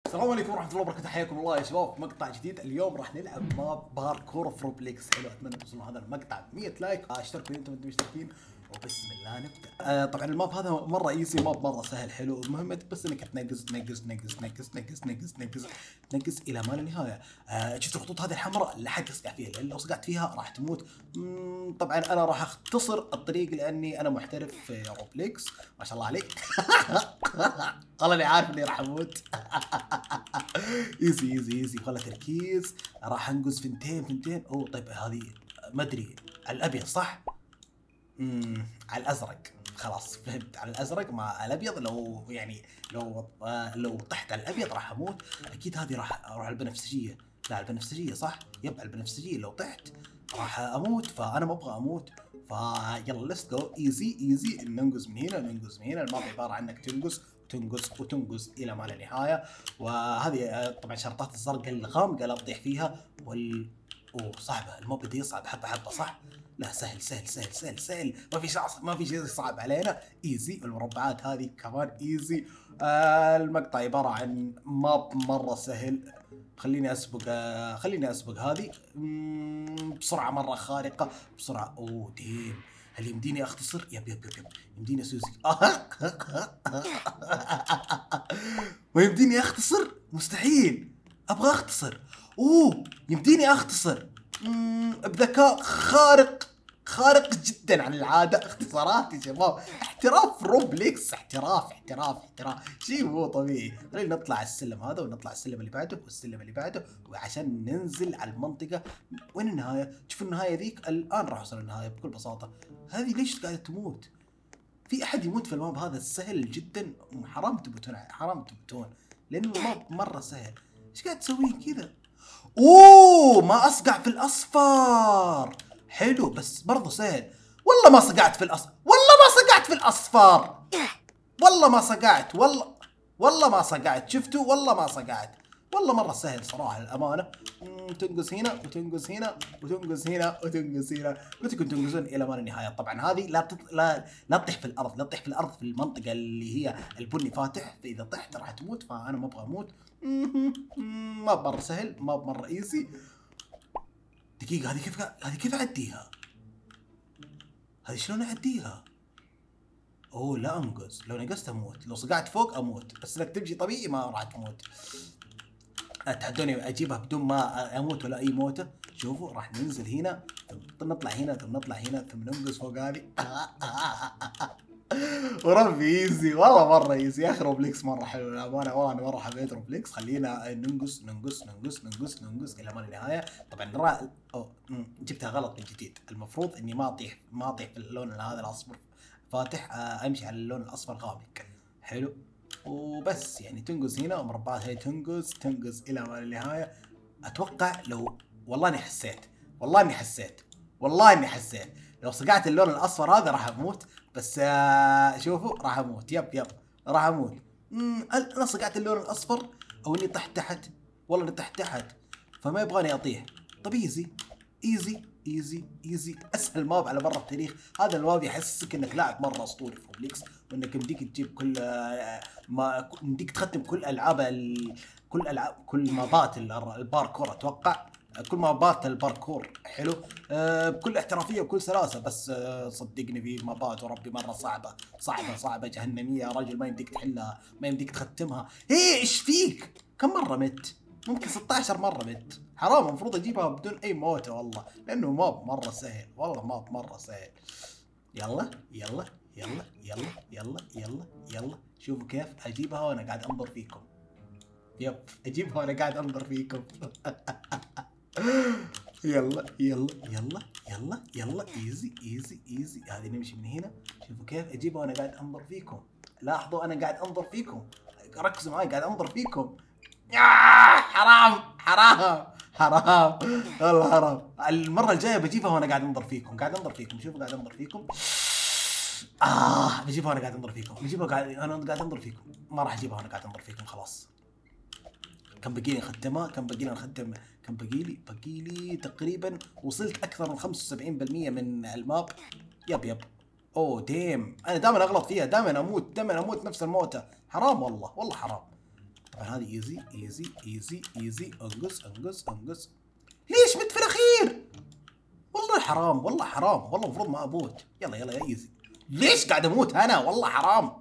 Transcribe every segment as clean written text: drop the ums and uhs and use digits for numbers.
السلام عليكم ورحمة الله وبركاته، حياكم الله يا شباب في مقطع جديد. اليوم راح نلعب ماب باركور في روبليكس. حلو، اتمنى توصلوا هذا المقطع 100 لايك. اشتركوا انتم مشتركين وبسم الله نبدا. طبعا الماب هذا مره ايزي، ماب مره سهل. حلو، مهمتك بس انك تنقز تنقز تنقز تنقز تنقز تنقز تنقز تنقز الى ما لا نهايه. شفت الخطوط هذه الحمراء لا حد يصقع فيها، لان لو صقعت فيها راح تموت. طبعا انا راح اختصر الطريق لاني انا محترف في روبليكس. ما شاء الله عليك. والله اني عارف اني راح اموت. ايزي ايزي ايزي، خله تركيز. راح انقز ثنتين. اوه طيب هذه ما ادري، الابيض صح؟ على الازرق. خلاص فهمت، على الازرق مع الابيض. لو يعني لو طحت على الابيض راح اموت. اكيد هذه راح اروح على البنفسجيه. لا البنفسجيه صح؟ يب على البنفسجيه. لو طحت راح اموت، فانا ما ابغى اموت. فيلا ليتس جو ايزي ايزي. ننقز من هنا ننقز من هنا. الماب عباره عن انك تنقز تنقز وتنقز الى ما لا نهايه. وهذه طبعا شرطات الزرقاء الغامقه لا تطيح فيها. اوه صعبه، الموب بده يصعب حبه حبه صح؟ لا سهل سهل سهل سهل سهل، ما في شيء صعب علينا. ايزي. والمربعات هذه كمان ايزي. المقطع عباره عن ماب مره سهل. خليني اسبق هذه بسرعه مره خارقه بسرعه. اوه ديم، هل يمديني اختصر؟ يب يب يب يب يمديني اسوي ما يمديني اختصر؟ مستحيل، ابغى اختصر. اوه يمديني اختصر بذكاء خارق جدا عن العاده. اختصارات يا شباب، احتراف روبليكس، احتراف شيء مو طبيعي. خلينا نطلع السلم هذا ونطلع السلم اللي بعده والسلم اللي بعده، وعشان ننزل على المنطقه. وين النهايه؟ شوف النهايه ذيك الان. راح اوصل النهايه بكل بساطه. هذه ليش قاعده تموت؟ في احد يموت في الماب هذا السهل جدا؟ حرام تموتون، حرام تموتون، لانه الماب مره سهل. ايش قاعد تسوين كذا؟ اوه ما اصقع في الاصفر. حلو بس برضه سهل. والله ما صقعت في الاصفر، والله ما صقعت، والله ما صقعت. شفتوا؟ والله ما صقعت. والله مره سهل صراحه للامانه. تنقز هنا وتنقز هنا وتنقز هنا وتنقز هنا وتكون تنقزون الى ما لا نهايه. طبعا هذه لا تطيح في الارض، لا تطيح في الارض في المنطقه اللي هي البني فاتح، فاذا طحت راح تموت، فانا ما ابغى اموت. ما مره سهل، ما مره ايزي. دقيقه، هذه كيف اعديها؟ هذه شلون اعديها؟ اوه لا انقز، لو نقزت اموت، لو صقعت فوق اموت، بس انك تمشي طبيعي ما راح تموت. اتحدوني اجيبها بدون ما اموت ولا اي موته؟ شوفوا راح ننزل هنا ثم نطلع هنا ثم نطلع هنا ثم ننقز فوق هذه. وربي ايزي، والله مره ايزي يا اخي. روبليكس مره حلو للامانه، وانا مره حبيت روبليكس. خلينا ننقز ننقز ننقز ننقز ننقز الى ما لا نهايه. طبعا جبتها غلط من جديد. المفروض اني ما اطيح في اللون هذا الاصفر فاتح، امشي على اللون الاصفر غامق. حلو وبس، يعني تنقز هنا ومربعات هي تنقز الى ما لا نهايه. اتوقع لو والله اني حسيت لو صقعت اللون الاصفر هذا راح اموت. بس شوفوا راح اموت. يب راح اموت. انا صقعت اللون الاصفر او اني طحت تحت؟ والله اني طحت تحت، فما يبغاني اطيح. طب ايزي ايزي ايزي ايزي، اسهل ماب على مر التاريخ. هذا الماب يحسسك انك لاعب مره اسطوري في روبليكس، وانك يمديك تجيب كل ما يمديك تختم كل مابات الباركور. اتوقع كل مابات الباركور حلو بكل احترافيه وبكل سلاسه. بس صدقني في مابات وربي مره صعبه جهنميه يا رجل، ما يمديك تحلها، ما يمديك تختمها. ايش فيك؟ كم مره مت؟ ممكن 16 مره مت. حرام، المفروض اجيبها بدون اي موته والله، لانه ماب مره سهل. والله ماب مره سهل. يلا يلا يلا يلا يلا يلا يلا، شوفوا كيف اجيبها وانا قاعد انظر فيكم. يب اجيبها وانا قاعد انظر فيكم. يلا يلا يلا يلا يلا ايزي ايزي ايزي. هذه نمشي من هنا. شوفوا كيف اجيبها وانا قاعد انظر فيكم. لاحظوا انا قاعد انظر فيكم، ركزوا معي، قاعد انظر فيكم. حرام والله حرام. المره الجايه بجيبها وانا قاعد انظر فيكم، شوفوا قاعد انظر فيكم. بجيبها وانا قاعد انظر فيكم، انا قاعد انظر فيكم. ما راح اجيبها وانا قاعد انظر فيكم. خلاص كم بقي لي نختمها؟ كم بقي لي تقريبا وصلت اكثر من 75% من الماب. يب اوه ديم، انا دائما اغلط فيها، دائما اموت نفس الموتة. حرام والله حرام. طبعا هذه ايزي ايزي ايزي ايزي. انقز انقز انقز. ليش مت في الاخير؟ والله حرام، والله حرام، والله المفروض ما اموت. يلا يلا يا ايزي. ليش قاعد اموت انا؟ والله حرام.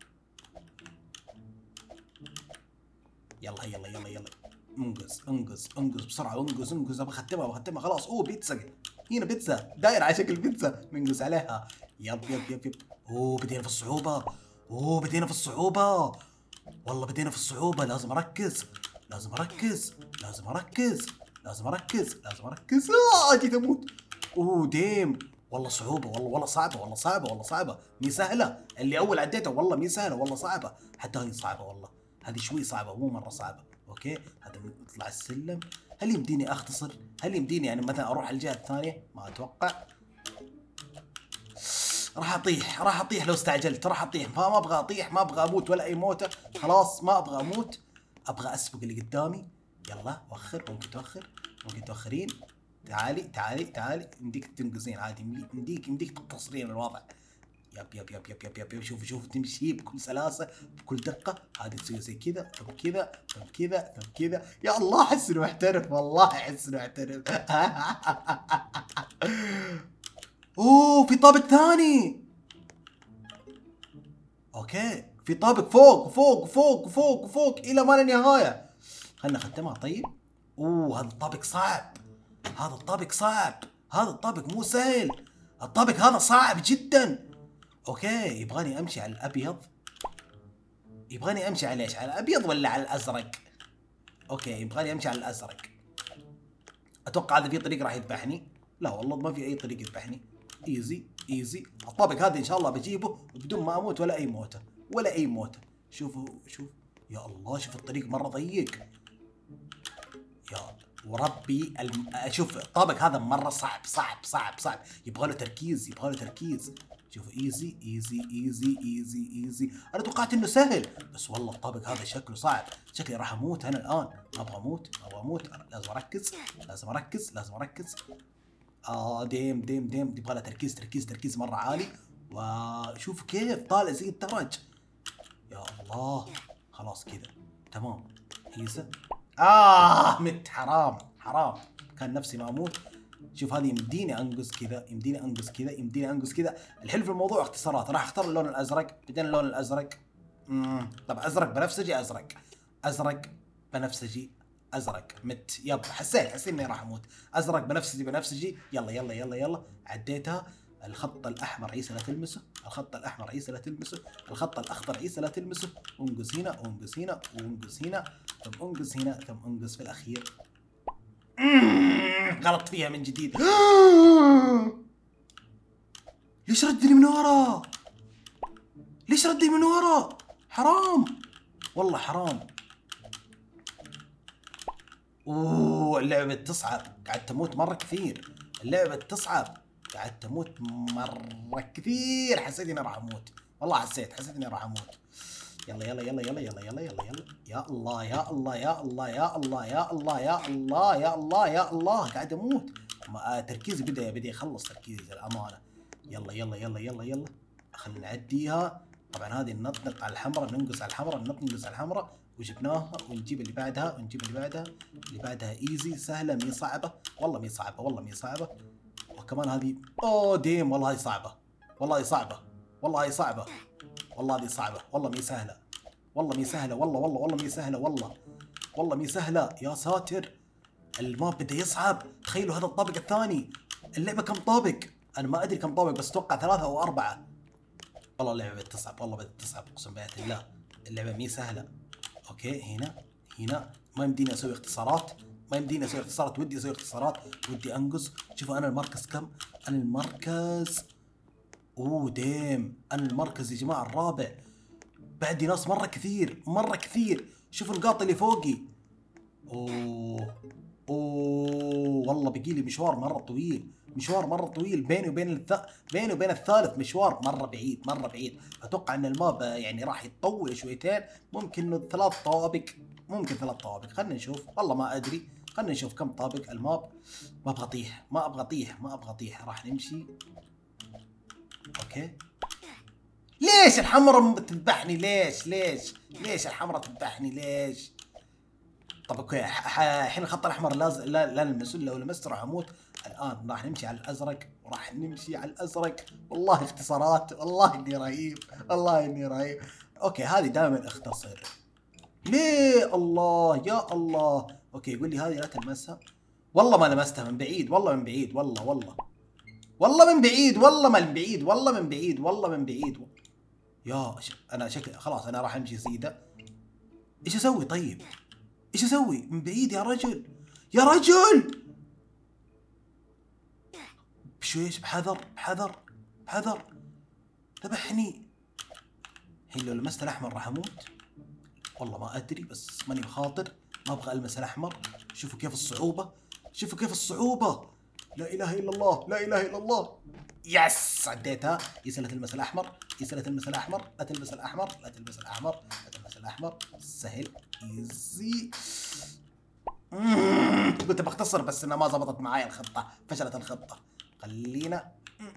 يلا يلا يلا يلا. انقز انقز انقز بسرعه، انقز انقز. ابغى اختمها ابغى اختمها خلاص. اوه بيتزا، هنا بيتزا دايره على شكل بيتزا، ننقز عليها. يب يب يب يب. اوه بدينا في الصعوبه، اوه بدينا في الصعوبه، والله بدينا في الصعوبه. لازم اركز، لازم اركز، لازم اركز، لازم اركز، لازم اركز. جيت اموت. اوه ديم. والله صعوبه، والله والله صعبه، والله صعبه، والله صعبه، مي سهله. اللي اول عديته والله مي سهله، والله صعبه. حتى هذه صعبه والله، هذه شوي صعبه مو مره صعبه. اوكي هذا نطلع السلم. هل يمديني اختصر؟ هل يمديني يعني مثلا اروح الجهه الثانيه؟ ما اتوقع. راح اطيح، راح اطيح لو استعجلت، راح اطيح. ما ابغى اطيح، ما ابغى اموت ولا اي موته. خلاص ما ابغى اموت، ابغى اسبق اللي قدامي. يلا وخر، ممكن توخر، ممكن توخرين. تعالي تعالي تعالي. يمديك تنقزين عادي، يمديك تقتصرين الوضع. يب يب يب يب يب يب. شوف شوف تمشي بكل سلاسه بكل دقه. هذه تسوي زي كذا ثم كذا ثم كذا ثم كذا. يا الله احس انه محترف، والله احس انه محترف. اوه في طابق ثاني. اوكي في طابق فوق وفوق وفوق وفوق وفوق الى ما لا نهايه. خلنا نختمها طيب. اوه هذا الطابق صعب، هذا الطابق صعب، هذا الطابق مو سهل، الطابق هذا صعب جدا. اوكي يبغاني امشي على الابيض. يبغاني امشي على ايش؟ على الابيض ولا على الازرق؟ اوكي يبغاني امشي على الازرق. اتوقع هذا في طريق راح يذبحني. لا والله ما في اي طريق يذبحني. ايزي ايزي. الطابق هذا ان شاء الله بجيبه بدون ما اموت ولا اي موته، ولا اي موته. شوفوا شوف، يا الله شوف الطريق مره ضيق. يا وربي شوف الطابق هذا مره صعب صعب صعب صعب. يبغى له تركيز، يبغى له تركيز. شوف ايزي ايزي ايزي ايزي ايزي. انا توقعت انه سهل، بس والله الطابق هذا شكله صعب. شكلي راح اموت انا الان. ما ابغى اموت، ما ابغى اموت. لازم اركز، لازم اركز، لازم اركز. ديم ديم ديم. يبغى له تركيز تركيز تركيز مره عالي. وشوف كيف طالع زي الدرج. يا الله خلاص كذا تمام. هيزة. مت. حرام حرام، كان نفسي ما اموت. شوف هذه يمديني انقز كذا، يمديني انقز كذا، يمديني انقز كذا. الحلو في الموضوع اختصارات. راح اختار اللون الازرق، بعدين اللون الازرق. طب ازرق بنفسجي، ازرق، ازرق بنفسجي، ازرق. مت. يب حسيت اني راح اموت. ازرق بنفسجي بنفسجي. يلا يلا يلا يلا. عديتها. الخط الاحمر عيسى لا تلمسه، الخط الاحمر عيسى لا تلمسه، الخط الاخضر عيسى لا تلمسه. انقز هنا وانقز هنا وانقز هنا ثم انقز هنا ثم انقز في الاخير. غلط فيها من جديد. ليش ردني من ورا؟ ليش ردني من ورا؟ حرام والله حرام. اوه اللعبة تصعب، قاعد تموت مرة كثير. اللعبة تصعب، قاعد تموت مرة كثير. حسيت اني راح اموت، والله حسيت اني راح اموت. يلا يلا يلا يلا يلا يلا يلا يلا. يا الله يا الله يا الله يا الله يا الله يا الله يا الله يا الله. قاعد اموت. تركيزي بدي يخلص تركيزي الامانة. يلا يلا يلا يلا يلا. خلينا نعديها. طبعا هذه ننط على الحمراء، ننقص على الحمراء، ننقص على الحمراء وجبناها. ونجيب اللي بعدها ونجيب اللي بعدها. اللي بعدها ايزي سهلة مي صعبة، والله مي صعبة، والله مي صعبة. وكمان هذه ديم والله هذه صعبة، والله هذه صعبة، والله هذه صعبة، والله هذه صعبة، والله مي سهلة، والله مي سهلة، والله والله والله مي سهلة، والله والله مي سهلة. يا ساتر الماب بدا يصعب. تخيلوا هذا الطابق الثاني. اللعبة كم طابق؟ انا ما ادري كم طابق، بس اتوقع 3 أو 4. والله اللعبة بدأت تصعب، والله بدأت تصعب اقسم بالله. اللعبة مي سهلة. اوكي هنا ما يمديني اسوي اختصارات، ما يمديني اسوي اختصارات. ودي اسوي اختصارات، ودي انقز. شوفوا انا المركز كم؟ انا المركز ديم. انا المركز يا جماعة الرابع. بعدي ناس مرة كثير مرة كثير. شوفوا النقاط اللي فوقي. اوه والله بقي لي مشوار مرة طويل، مشوار مرة طويل. بيني وبين الثالث مشوار مرة بعيد مرة بعيد. اتوقع ان الماب يعني راح يتطول شويتين. ممكن انه 3 طوابق، ممكن 3 طوابق. خلينا نشوف، والله ما ادري. خلينا نشوف كم طابق الماب. ما ابغى اطيح، ما ابغى اطيح، ما ابغى اطيح. راح نمشي. اوكي ليش الحمراء تذبحني؟ ليش الحمراء تذبحني ليش؟ طب اوكي الحين الخط الاحمر لازم لا نلمسه، لو لمسته راح اموت. الان راح نمشي على الازرق وراح نمشي على الازرق. والله اختصارات، والله اني رهيب، والله اني رهيب. اوكي هذه دائما اختصر. ليه؟ الله يا الله. اوكي يقول لي هذه لا تلمسها. والله ما لمستها، من بعيد، والله من بعيد، والله من بعيد، والله من بعيد، والله من بعيد. انا شكلي خلاص انا راح امشي سيده. ايش اسوي طيب؟ ايش اسوي؟ من بعيد يا رجل، يا رجل. بشويش، بحذر. ذبحني. الحين لو لمست الاحمر راح اموت. والله ما ادري، بس ماني بخاطر، ما ابغى المس الاحمر. شوفوا كيف الصعوبة، لا اله الا الله. يس عديتها. يسأل تلمس الاحمر، لا تلمس الاحمر. سهل ايزي. قلت بختصر بس انها ما زبطت معايا الخطة، فشلت الخطة. خلينا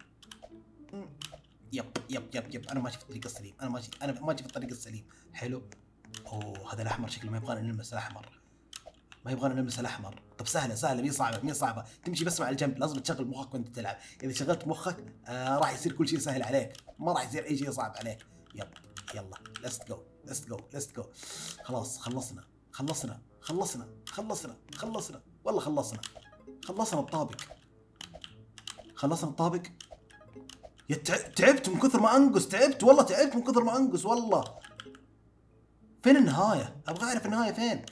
يب انا ماشي في الطريق السليم، انا ماشي في الطريق السليم. حلو. اوه هذا الاحمر شكله ما يبغانا نلمس الاحمر. طب سهله مي صعبه تمشي بس مع الجنب. لازم تشغل مخك وانت تلعب. اذا شغلت مخك راح يصير كل شيء سهل عليك، ما راح يصير اي شيء صعب عليك. يلا ليتس جو. خلاص خلصنا. والله خلصنا الطابق. يا تعبت من كثر ما انقز، والله. فين النهاية؟ ابغى اعرف النهاية فين.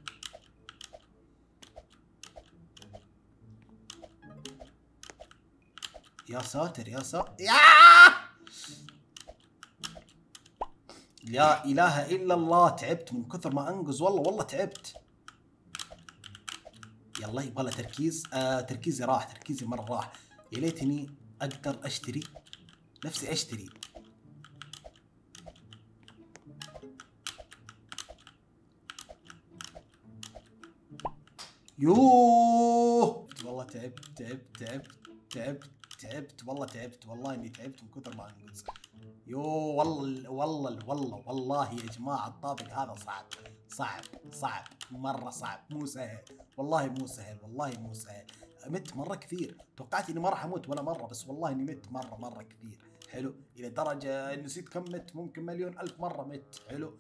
يا ساتر يا لا اله الا الله. تعبت من كثر ما انقز، والله تعبت. يلا يبغى تركيز. تركيزي مرة راح. يا ليتني اقدر اشتري نفسي. يوه والله تعبت والله اني تعبت من كثر ما انقز. والله يا جماعة الطابق هذا صعب مرة صعب، مو سهل. والله مو سهل. مت مرة كثير. توقعت اني ما راح اموت ولا مرة، بس والله اني مت مرة كثير. حلو. الى درجة نسيت كم مت، ممكن مليون الف مرة مت. حلو.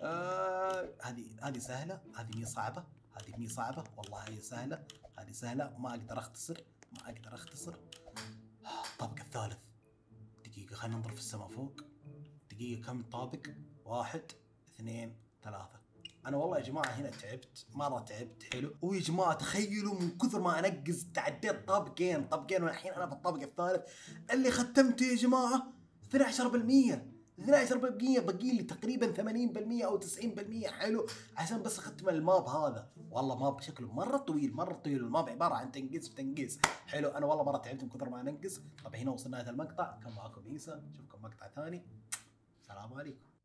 هذه سهلة، هذه مي صعبة، والله هي سهلة. هذه سهلة، ما اقدر اختصر. الطابق الثالث. دقيقة خلينا ننظر في السماء فوق. دقيقة كم طابق؟ 1 2 3. أنا والله يا جماعة هنا تعبت، مرة تعبت. حلو. ويا جماعة تخيلوا من كثر ما أنقز تعديت طابقين والحين أنا في الطابق الثالث اللي ختمته يا جماعة 12%. بقي لي تقريبا 80% او 90%. حلو. عشان بس اختم الماب هذا. والله ماب شكله مره طويل. الماب عباره عن تنقيس. حلو. انا والله مره تعبت من كثر ما انقز. طب هنا وصلنا لهذا المقطع. كان معكم عيسى، نشوفكم مقطع ثاني. السلام عليكم.